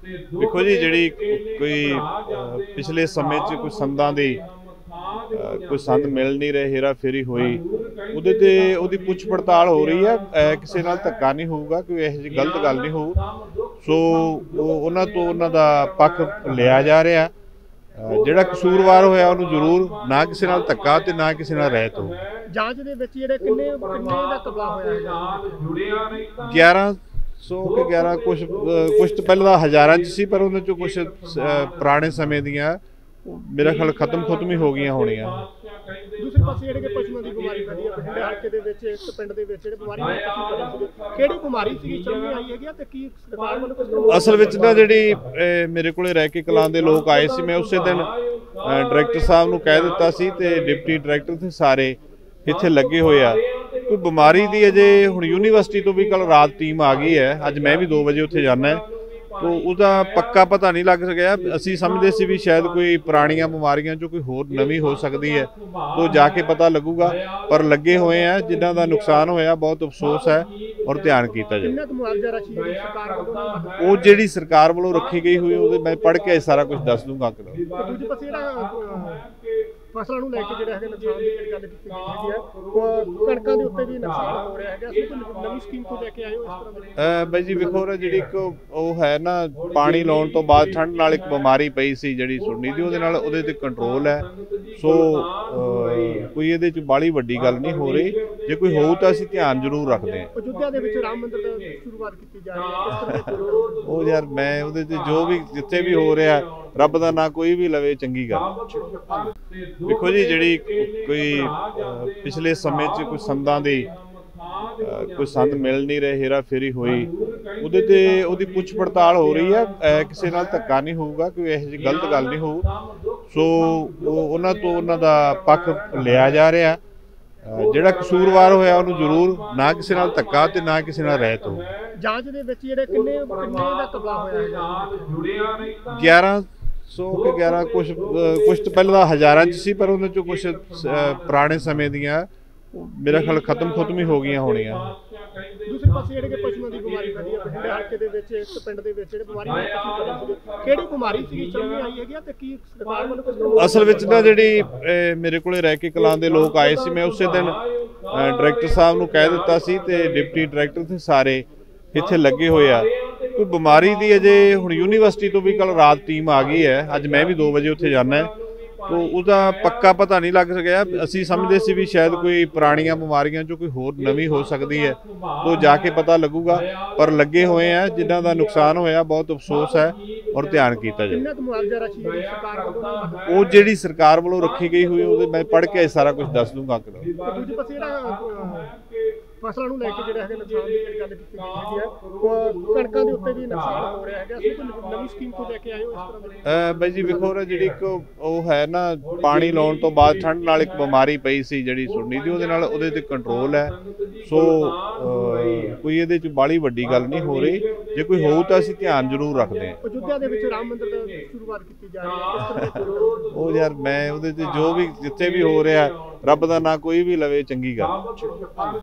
देखो जी जी कोई पिछले समय च कोई संदां दी कोई संद मिल नहीं रहे, हेरा फेरी हुई ਉਹਦੇ ਤੇ ਉਹਦੀ ਪੁੱਛ ਪੜਤਾਲ ਹੋ ਰਹੀ ਹੈ। ਕਿਸੇ ਨਾਲ ਧੱਕਾ ਨਹੀਂ ਹੋਊਗਾ, ਕੋਈ ਇਹੋ ਜਿਹੀ ਗਲਤ ਗੱਲ ਨਹੀਂ ਹੋਊ। ਸੋ ਉਹਨਾਂ ਤੋਂ ਉਹਨਾਂ ਦਾ ਪੱਖ ਲਿਆ ਜਾ ਰਿਹਾ। ਜਿਹੜਾ ਕਸੂਰਵਾਰ ਹੋਇਆ ਉਹਨੂੰ ਜ਼ਰੂਰ ਨਾ ਕਿਸੇ ਨਾਲ ਧੱਕਾ ਤੇ ਨਾ ਕਿਸੇ ਨਾਲ ਰਹਿਤ ਹੋ। ਜਾਂਚ ਦੇ ਵਿੱਚ ਜਿਹੜੇ ਕਿੰਨੇ ਦਾ ਕਬਲਾ ਹੋਇਆ ਹੈ? 1100 ਕਿ 11 ਕੁਛ ਤੋਂ ਪਹਿਲਾਂ ਦਾ ਹਜ਼ਾਰਾਂ 'ਚ ਸੀ, ਪਰ ਉਹਨਾਂ 'ਚੋਂ ਕੁਛ ਪੁਰਾਣੇ ਸਮੇਂ ਦੀਆਂ मेरा ख्याल खत्म ही हो गई होनियां। दूसरे पासे ਜਿਹੜੇ ਕਿ ਪਸ਼ੂਆਂ ਦੀ ਬਿਮਾਰੀ ਫੈਲੀ ਹੈ ਬਠਿੰਡੇ ਹਲਕੇ ਦੇ ਵਿੱਚ ਇੱਕ ਪਿੰਡ ਦੇ ਵਿੱਚ ਜਿਹੜੇ ਬਿਮਾਰੀ ਹੋਈ ਕਿਹੜੀ ਬਿਮਾਰੀ ਸੀ ਸਾਹਮਣੇ ਆਈ ਹੈਗੀ ਤੇ ਕੀ ਸਰਕਾਰ ਵੱਲੋਂ ਕੁਝ ਅਸਲ ਵਿੱਚ ਨਾ ਜਿਹੜੀ ਮੇਰੇ ਕੋਲੇ ਰਹਿ ਕੇ ਕਲਾਂ ਦੇ ਲੋਕ ਆਏ ਸੀ, ਮੈਂ ਉਸੇ ਦਿਨ ਡਾਇਰੈਕਟਰ ਸਾਹਿਬ ਨੂੰ ਕਹਿ ਦਿੱਤਾ ਸੀ ਤੇ ਡਿਪਟੀ ਡਾਇਰੈਕਟਰ ਤੇ ਸਾਰੇ ਇੱਥੇ ਲੱਗੇ ਹੋਏ ਆ। ਕੋਈ ਬਿਮਾਰੀ ਦੀ ਅਜੇ ਹੁਣ ਯੂਨੀਵਰਸਿਟੀ ਤੋਂ ਵੀ ਕੱਲ ਰਾਤ ਟੀਮ ਆ ਗਈ ਹੈ, ਅੱਜ ਮੈਂ ਵੀ 2 ਵਜੇ ਉੱਥੇ ਜਾਣਾ ਹੈ। तो उसका पक्का पता नहीं लग सकिया। असी समझते सी भी शायद कोई पुरानियां बीमारियां जो कोई होर नवी हो सकती है, तो जाके पता लगूगा। पर लगे हुए हैं, जिन्हां दा नुकसान होया बहुत अफसोस है और ध्यान किया जाए। वो जिहड़ी सरकार वालों रखी गई हुई मैं पढ़ के सारा कुछ दस दूंगा। ਫਸਲਾਂ ਨੂੰ ਲੈ ਕੇ ਜਿਹੜਾ ਹੈਗਾ ਨੁਕਸਾਨ ਦੀ ਜਿਹੜੀ ਗੱਲ ਕੀਤੀ ਗਈ ਹੈ, ਉਹ ਕਣਕਾਂ ਦੇ ਉੱਤੇ ਵੀ ਨੁਕਸਾਨ ਹੋ ਰਿਹਾ ਹੈਗਾ। ਅਸੀਂ ਕੋਈ ਨਵੀਂ ਸਕੀਮ ਤੋਂ ਲੈ ਕੇ ਆਏ ਹੋ ਇਸ ਤਰ੍ਹਾਂ ਦੀ? ਬਾਈ ਜੀ ਵੇਖੋ ਨਾ, ਜਿਹੜੀ ਇੱਕ ਉਹ ਹੈ ਨਾ, ਪਾਣੀ ਲਾਉਣ ਤੋਂ ਬਾਅਦ ਠੰਡ ਨਾਲ ਇੱਕ ਬਿਮਾਰੀ ਪਈ ਸੀ ਜਿਹੜੀ ਸੁਣਨੀ ਦੀ, ਉਹਦੇ ਨਾਲ ਉਹਦੇ ਤੇ ਕੰਟਰੋਲ ਹੈ। ਸੋ ਕੋਈ ਇਹਦੇ 'ਚ ਬਾਹਲੀ ਵੱਡੀ ਗੱਲ ਨਹੀਂ ਹੋ ਰਹੀ। ਜੇ ਕੋਈ ਹੋਊ ਤਾਂ ਅਸੀਂ ਧਿਆਨ ਜ਼ਰੂਰ ਰੱਖਦੇ ਹਾਂ। ਅਯੁੱਧਿਆ ਦੇ ਵਿੱਚ ਰਾਮ ਮੰਦਿਰ ਦੀ ਸ਼ੁਰੂਆਤ ਕੀਤੀ ਜਾ ਰਹੀ ਹੈ, ਉਹ ਯਾਰ ਮੈਂ ਉਹਦੇ 'ਤੇ ਜੋ ਵੀ ਜਿੱਥੇ ਵੀ ਹੋ ਰਿਹਾ, ਰੱਬ ਦਾ ਨਾਂ ਕੋਈ ਵੀ ਲਵੇ, ਚੰਗੀ ਗੱਲ। ਦੇਖੋ ਜੀ ਜਿਹੜੀ ਕੋਈ ਪਿਛਲੇ ਸਮੇਂ 'ਚ ਕੋਈ ਸੰਦਾਂ ਦੀ ਕੋਈ ਸੰਦ ਮਿਲ ਨਹੀਂ ਰਹੇ, हेरा फेरी ਹੋਈ ਉਹਦੇ ਤੇ ਉਹਦੀ ਪੁੱਛ ਪੜਤਾਲ ਹੋ ਰਹੀ ਹੈ। ਕਿਸੇ ਨਾਲ ਧੱਕਾ ਨਹੀਂ ਹੋਊਗਾ, ਕੋਈ ਇਹੋ ਜਿਹੀ ਗਲਤ ਗੱਲ ਨਹੀਂ ਹੋਊ। ਸੋ ਉਹਨਾਂ ਤੋਂ ਉਹਨਾਂ ਦਾ ਪੱਖ ਲਿਆ ਜਾ ਰਿਹਾ। ਜਿਹੜਾ ਕਸੂਰਵਾਰ ਹੋਇਆ ਉਹਨੂੰ ਜ਼ਰੂਰ ਨਾ ਕਿਸੇ ਨਾਲ ਧੱਕਾ ਤੇ ਨਾ ਕਿਸੇ ਨਾਲ ਰਹਿਤ ਹੋ। ਜਾਂਚ ਦੇ ਵਿੱਚ ਜਿਹੜੇ ਕਿੰਨੇ ਦਾ ਕਬਲਾ ਹੋਇਆ ਹੈ? 1100 ਕਿ 11 ਕੁਛ ਤੋਂ ਪਹਿਲਾਂ ਦਾ ਹਜ਼ਾਰਾਂ 'ਚ ਸੀ, ਪਰ ਉਹਨਾਂ 'ਚੋਂ ਕੁਛ ਪੁਰਾਣੇ ਸਮੇਂ ਦੀਆਂ ਮੇਰਾ ਖਿਆਲ ਖਤਮ ਹੀ ਹੋ ਗਈਆਂ ਹੋਣੀਆਂ। ਦੂਸਰੇ ਪਾਸੇ ਜਿਹੜੇ ਕਿ ਪਸ਼ੂਆਂ ਦੀ ਬਿਮਾਰੀ ਫੈਲੀ ਹੈ ਬਠਿੰਡੇ ਹਲਕੇ ਦੇ ਵਿੱਚ ਇੱਕ ਪਿੰਡ ਦੇ ਵਿੱਚ ਜਿਹੜੇ ਬਿਮਾਰੀ ਹੋਈ ਕਿਹੜੀ ਬਿਮਾਰੀ ਸੀ ਸਾਹਮਣੇ ਆਈ ਹੈਗੀ ਤੇ ਕੀ ਸਰਕਾਰ ਵੱਲੋਂ ਕੁਝ? ਅਸਲ ਵਿੱਚ ਨਾ ਜਿਹੜੀ ਮੇਰੇ ਕੋਲੇ ਰਹਿ ਕੇ ਕਲਾਂ ਦੇ ਲੋਕ ਆਏ ਸੀ, ਮੈਂ ਉਸੇ ਦਿਨ ਡਾਇਰੈਕਟਰ ਸਾਹਿਬ ਨੂੰ ਕਹਿ ਦਿੱਤਾ ਸੀ ਤੇ ਡਿਪਟੀ ਡਾਇਰੈਕਟਰ ਤੇ ਸਾਰੇ ਇੱਥੇ ਲੱਗੇ ਹੋਏ ਆ। ਕੋਈ ਬਿਮਾਰੀ ਦੀ ਅਜੇ ਹੁਣ ਯੂਨੀਵਰਸਿਟੀ ਤੋਂ ਵੀ ਕੱਲ ਰਾਤ ਟੀਮ ਆ ਗਈ ਹੈ, ਅੱਜ ਮੈਂ ਵੀ 2 ਵਜੇ ਉੱਥੇ ਜਾਣਾ ਹੈ। तो उसका पक्का पता नहीं लग सकिया। असी समझते सी भी शायद कोई पुरानियां बीमारियां जो कोई होर नवी हो सकती है, तो जाके पता लगूगा। पर लगे हुए हैं, जिन्हां दा नुकसान होया बहुत अफसोस है और ध्यान किया जाए। वो जिहड़ी सरकार वालों रखी गई हुई मैं पढ़ के सारा कुछ दस दूंगा। ਫਸਲਾਂ ਨੂੰ ਲੈ ਕੇ ਜਿਹੜਾ ਹੈਗਾ ਨੁਕਸਾਨ ਦੀ ਜਿਹੜੀ ਗੱਲ ਕੀਤੀ ਗਈ ਹੈਗੀ ਹੈ, ਉਹ ਕਣਕਾਂ ਦੇ ਉੱਤੇ ਵੀ ਨੁਕਸਾਨ ਹੋ ਰਿਹਾ ਹੈਗਾ। ਅਸੀਂ ਕੋਈ ਨਵੀਂ ਸਕੀਮ ਤੋਂ ਲੈ ਕੇ ਆਏ ਹੋ ਇਸ ਤਰ੍ਹਾਂ ਦੀ? ਬਾਈ ਜੀ ਵੇਖੋ ਨਾ, ਜਿਹੜੀ ਇੱਕ ਉਹ ਹੈ ਨਾ, ਪਾਣੀ ਲਾਉਣ ਤੋਂ ਬਾਅਦ ਠੰਡ ਨਾਲ ਇੱਕ ਬਿਮਾਰੀ ਪਈ ਸੀ ਜਿਹੜੀ ਸੁਣਨੀ ਦੀ, ਉਹਦੇ ਨਾਲ ਉਹਦੇ ਤੇ ਕੰਟਰੋਲ ਹੈ। ਸੋ ਕੋਈ ਇਹਦੇ 'ਚ ਬਾਹਲੀ ਵੱਡੀ ਗੱਲ ਨਹੀਂ ਹੋ ਰਹੀ। ਜੇ ਕੋਈ ਹੋਊ ਤਾਂ ਅਸੀਂ ਧਿਆਨ ਜ਼ਰੂਰ ਰੱਖਦੇ ਹਾਂ। ਅਯੁੱਧਿਆ ਦੇ ਵਿੱਚ ਰਾਮ ਮੰਦਿਰ ਦੀ ਸ਼ੁਰੂਆਤ ਕੀਤੀ ਜਾ ਰਹੀ ਹੈ, ਉਹ ਯਾਰ ਮੈਂ ਉਹਦੇ 'ਤੇ ਜੋ ਵੀ ਜਿੱਥੇ ਵੀ ਹੋ ਰਿਹਾ, ਰੱਬ ਦਾ ਨਾਂ ਕੋਈ ਵੀ ਲਵੇ, ਚੰਗੀ ਗੱਲ।